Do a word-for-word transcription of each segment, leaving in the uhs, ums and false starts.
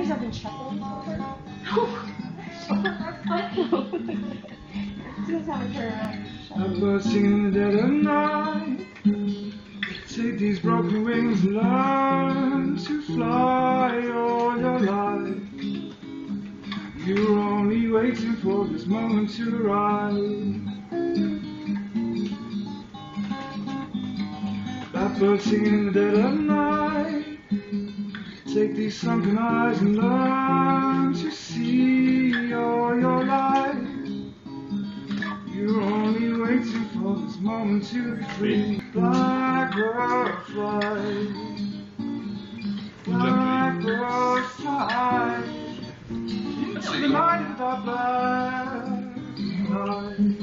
yourself in chuckling over? I'm bursting in the dead of night. Take these broken wings and learn to fly all your life. You're only waiting for this moment to arrive. Blackbird singing in the dead of night. Take these sunken eyes and learn to see all your life. You're only waiting for this moment to be free. Blackbird fly, blackbird fly. Into the night of that black night.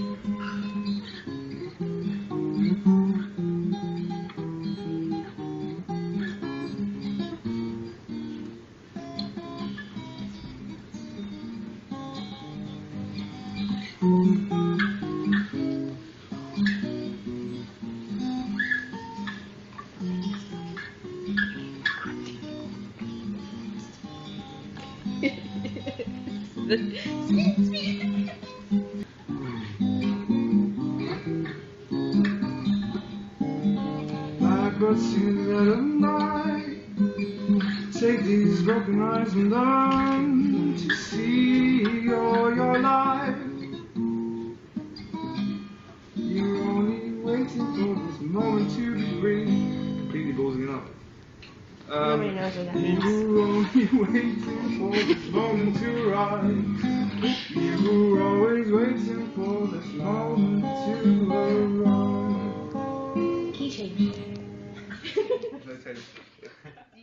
Blackbird singing in the night. Take these broken eyes and learn to see all your life. You're only waiting for this moment to be free. Completely ballsing it up. Um, Nobody knows what that means. You're only waiting for this moment to arrive. You were always waiting for this moment to arrive. Keychain.